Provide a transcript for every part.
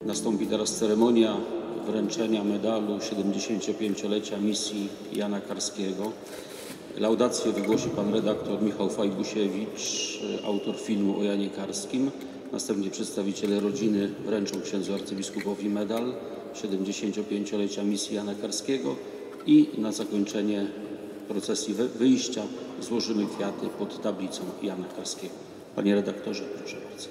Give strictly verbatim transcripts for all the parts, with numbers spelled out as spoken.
Nastąpi teraz ceremonia wręczenia medalu siedemdziesięciopięciolecia misji Jana Karskiego. Laudację wygłosi pan redaktor Michał Fajbusiewicz, autor filmu o Janie Karskim. Następnie przedstawiciele rodziny wręczą księdzu arcybiskupowi medal siedemdziesięciopięciolecia misji Jana Karskiego i na zakończenie procesji wyjścia złożymy kwiaty pod tablicą Jana Karskiego. Panie redaktorze, proszę bardzo.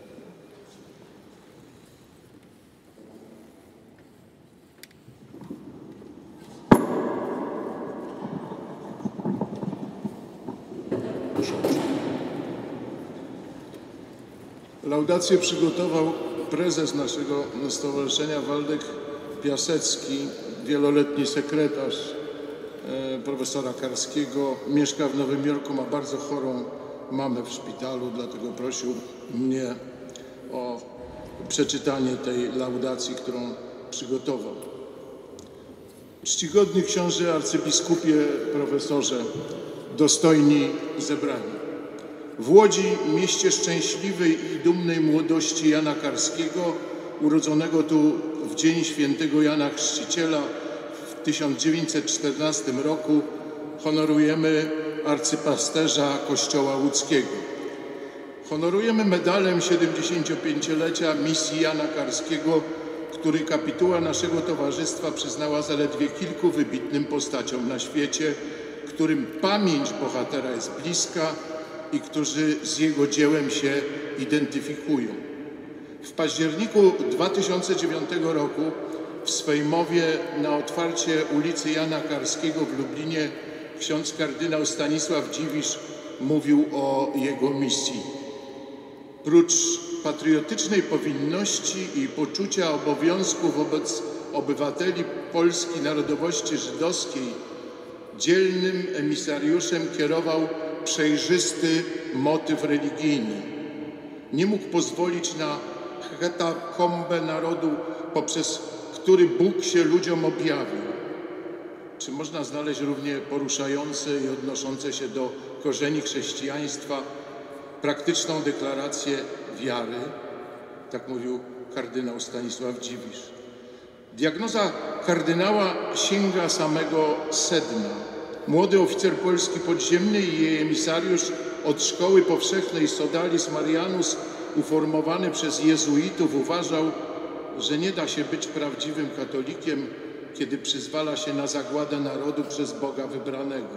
Laudację przygotował prezes naszego stowarzyszenia Waldek Piasecki, wieloletni sekretarz e, profesora Karskiego. Mieszka w Nowym Jorku, ma bardzo chorą mamę w szpitalu, dlatego prosił mnie o przeczytanie tej laudacji, którą przygotował. Czcigodny książę arcybiskupie, profesorze, dostojni zebrani. W Łodzi, mieście szczęśliwej i dumnej młodości Jana Karskiego, urodzonego tu w dzień świętego Jana Chrzciciela w tysiąc dziewięćset czternastym roku, honorujemy arcypasterza Kościoła łódzkiego. Honorujemy medalem siedemdziesięciopięciolecia misji Jana Karskiego, który kapituła naszego towarzystwa przyznała zaledwie kilku wybitnym postaciom na świecie, którym pamięć bohatera jest bliska i którzy z jego dziełem się identyfikują. W październiku dwa tysiące dziewiątego roku w swej mowie na otwarcie ulicy Jana Karskiego w Lublinie ksiądz kardynał Stanisław Dziwisz mówił o jego misji. Prócz patriotycznej powinności i poczucia obowiązku wobec obywateli Polski narodowości żydowskiej, dzielnym emisariuszem kierował przejrzysty motyw religijny. Nie mógł pozwolić na katakombę narodu, poprzez który Bóg się ludziom objawił. Czy można znaleźć równie poruszające i odnoszące się do korzeni chrześcijaństwa praktyczną deklarację wiary? Tak mówił kardynał Stanisław Dziwisz. Diagnoza kardynała sięga samego sedna. Młody oficer polski podziemny i jej emisariusz od szkoły powszechnej Sodalis Marianus, uformowany przez jezuitów, uważał, że nie da się być prawdziwym katolikiem, kiedy przyzwala się na zagładę narodu przez Boga wybranego.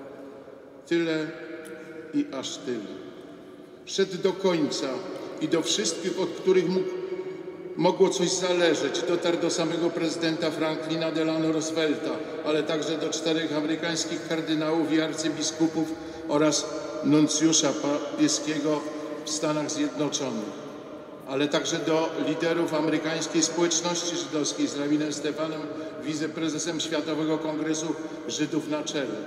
Tyle i aż tyle. Szedł do końca i do wszystkich, od których mógł, mogło coś zależeć. Dotarł do samego prezydenta Franklina Delano Roosevelta, ale także do czterech amerykańskich kardynałów i arcybiskupów oraz nuncjusza papieskiego w Stanach Zjednoczonych, ale także do liderów amerykańskiej społeczności żydowskiej z rabinem Stefanem, wiceprezesem Światowego Kongresu Żydów na czele.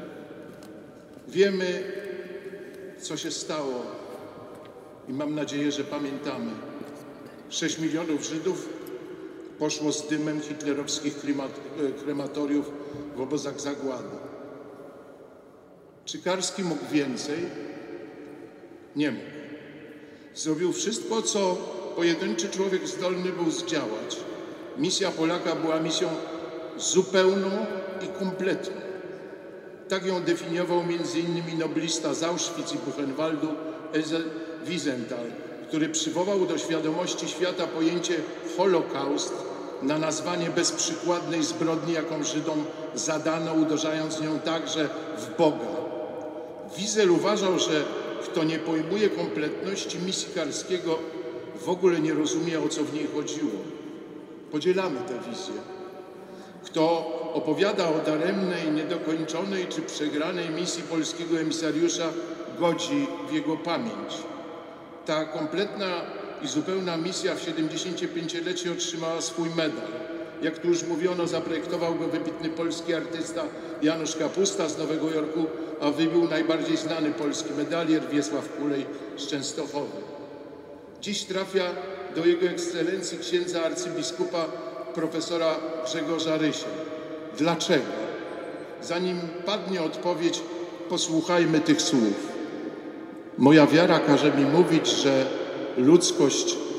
Wiemy, co się stało i mam nadzieję, że pamiętamy. Sześć milionów Żydów poszło z dymem hitlerowskich krematoriów w obozach zagłady. Czy Karski mógł więcej? Nie mógł. Zrobił wszystko, co pojedynczy człowiek zdolny był zdziałać. Misja Polaka była misją zupełną i kompletną. Tak ją definiował między innymi noblista z Auschwitz i Buchenwaldu Else Wiesenthal, który przywołał do świadomości świata pojęcie Holokaust na nazwanie bezprzykładnej zbrodni, jaką Żydom zadano, uderzając nią także w Boga. Wiesel uważał, że kto nie pojmuje kompletności misji Karskiego, w ogóle nie rozumie, o co w niej chodziło. Podzielamy tę wizję. Kto opowiada o daremnej, niedokończonej czy przegranej misji polskiego emisariusza, godzi w jego pamięć. Ta kompletna i zupełna misja w siedemdziesięciopięciolecie otrzymała swój medal. Jak tu już mówiono, zaprojektował go wybitny polski artysta Janusz Kapusta z Nowego Jorku, a wybił najbardziej znany polski medalier Wiesław Kulej z Częstochowy. Dziś trafia do Jego Ekscelencji księdza arcybiskupa profesora Grzegorza Rysia. Dlaczego? Zanim padnie odpowiedź, posłuchajmy tych słów. Moja wiara każe mi mówić, że ludzkość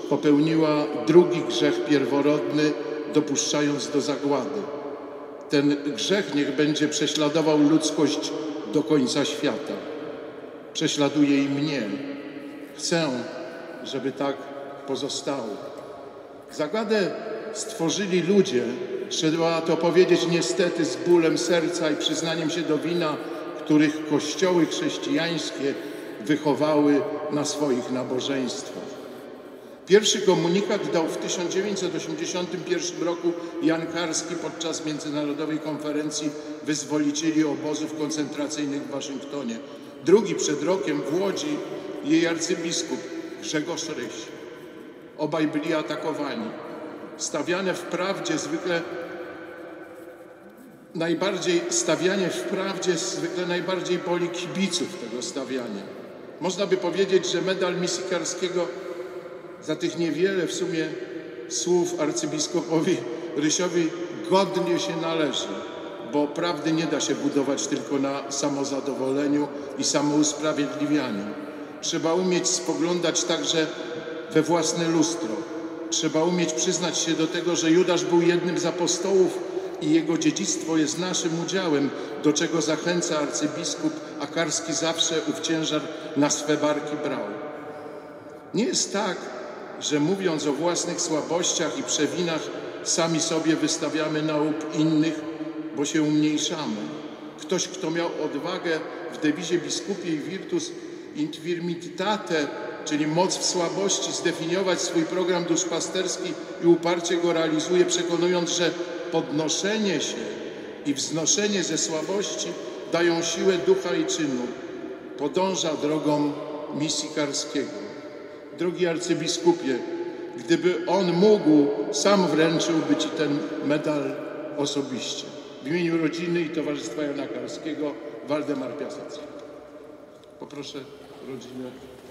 popełniła drugi grzech pierworodny, dopuszczając do zagłady. Ten grzech niech będzie prześladował ludzkość do końca świata. Prześladuje i mnie. Chcę, żeby tak pozostało. Zagładę stworzyli ludzie, trzeba to powiedzieć niestety z bólem serca i przyznaniem się do wina, których kościoły chrześcijańskie wychowały na swoich nabożeństwach. Pierwszy komunikat dał w tysiąc dziewięćset osiemdziesiątym pierwszym roku Jan Karski podczas Międzynarodowej Konferencji Wyzwolicieli Obozów Koncentracyjnych w Waszyngtonie. Drugi przed rokiem w Łodzi jej arcybiskup Grzegorz Ryś. Obaj byli atakowani. Stawiane w prawdzie zwykle najbardziej, stawianie w prawdzie zwykle najbardziej boli kibiców tego stawiania. Można by powiedzieć, że medal misji Karskiego za tych niewiele w sumie słów arcybiskupowi Rysiowi godnie się należy, bo prawdy nie da się budować tylko na samozadowoleniu i samousprawiedliwianiu. Trzeba umieć spoglądać także we własne lustro. Trzeba umieć przyznać się do tego, że Judasz był jednym z apostołów i jego dziedzictwo jest naszym udziałem, do czego zachęca arcybiskup, a Karski zawsze ów ciężar na swe barki brał. Nie jest tak, że mówiąc o własnych słabościach i przewinach, sami sobie wystawiamy na łup innych, bo się umniejszamy. Ktoś, kto miał odwagę w dewizie biskupiej virtus int virmitate, czyli moc w słabości, zdefiniować swój program duszpasterski i uparcie go realizuje, przekonując, że podnoszenie się i wznoszenie ze słabości dają siłę ducha i czynu. Podąża drogą misji Karskiego. Drogi arcybiskupie, gdyby on mógł, sam wręczyłby Ci ten medal osobiście. W imieniu rodziny i Towarzystwa Jana Karskiego, Waldemar Piasecki. Poproszę rodzinę.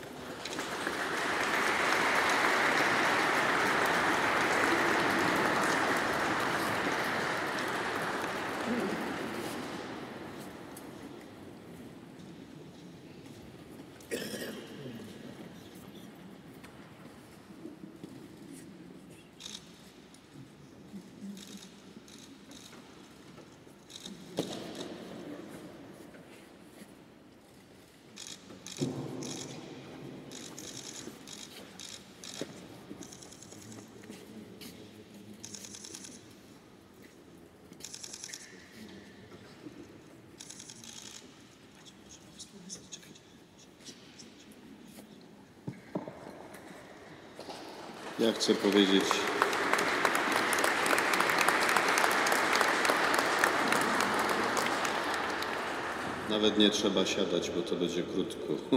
Ja chcę powiedzieć, nawet nie trzeba siadać, bo to będzie krótko.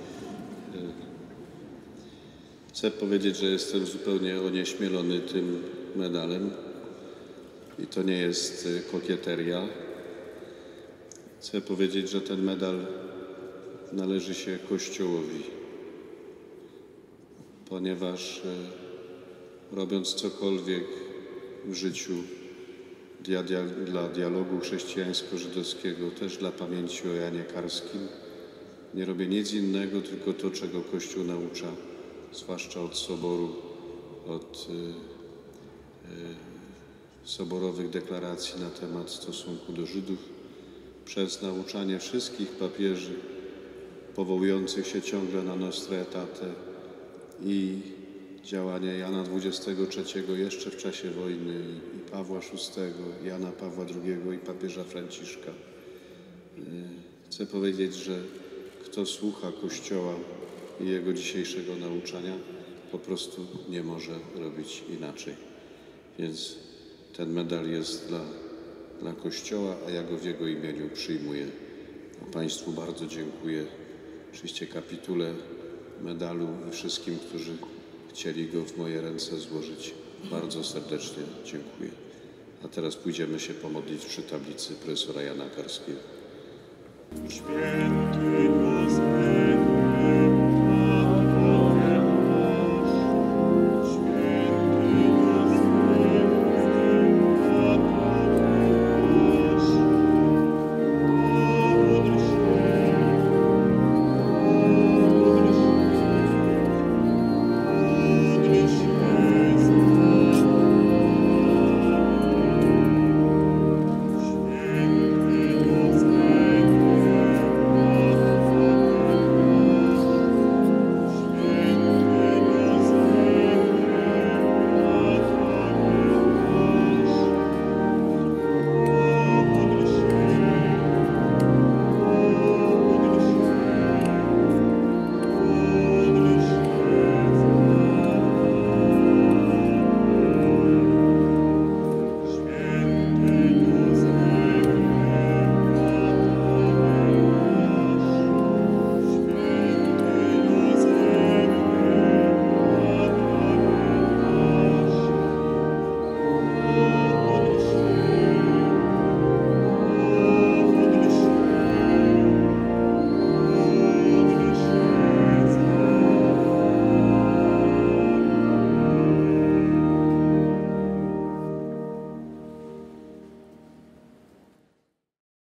Chcę powiedzieć, że jestem zupełnie onieśmielony tym medalem i to nie jest kokieteria. Chcę powiedzieć, że ten medal należy się Kościołowi, ponieważ robiąc cokolwiek w życiu dla, dla dialogu chrześcijańsko-żydowskiego, też dla pamięci o Janie Karskim, nie robię nic innego, tylko to, czego Kościół naucza, zwłaszcza od Soboru, od y, y, soborowych deklaracji na temat stosunku do Żydów, przez nauczanie wszystkich papieży powołujących się ciągle na Nostra Aetate i działania Jana dwudziestego trzeciego jeszcze w czasie wojny i Pawła szóstego, Jana Pawła drugiego i papieża Franciszka. Chcę powiedzieć, że kto słucha Kościoła i jego dzisiejszego nauczania, po prostu nie może robić inaczej. Więc ten medal jest dla, dla Kościoła, a ja go w jego imieniu przyjmuję. A Państwu bardzo dziękuję. Oczywiście kapitule medalu i wszystkim, którzy chcieli go w moje ręce złożyć. Bardzo serdecznie dziękuję. A teraz pójdziemy się pomodlić przy tablicy profesora Jana Karskiego. Święty nas